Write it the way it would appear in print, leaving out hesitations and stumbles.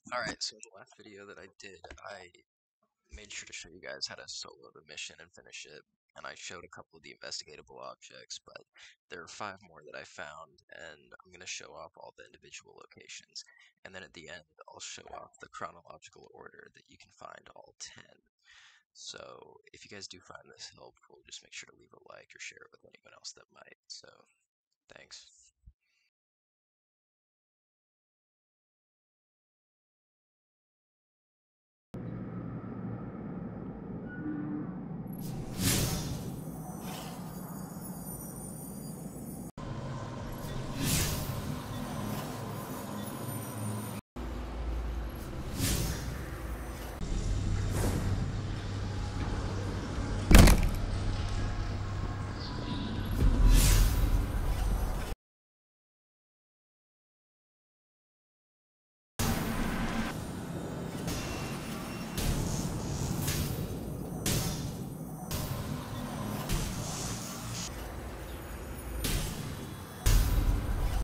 Alright, so in the last video that I did, I made sure to show you guys how to solo the mission and finish it, and I showed a couple of the investigatable objects, but there are 5 more that I found, and I'm going to show off all the individual locations, and then at the end I'll show off the chronological order that you can find all 10. So if you guys do find this helpful, just make sure to leave a like or share it with anyone else that might. So, thanks.